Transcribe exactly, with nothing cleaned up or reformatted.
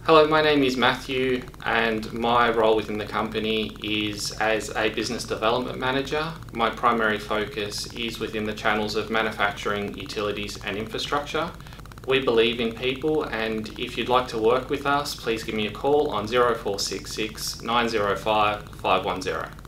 Hello, my name is Matthew and my role within the company is as a business development manager. My primary focus is within the channels of manufacturing, utilities and infrastructure. We believe in people, and if you'd like to work with us, please give me a call on zero four six six, nine zero five, five one zero.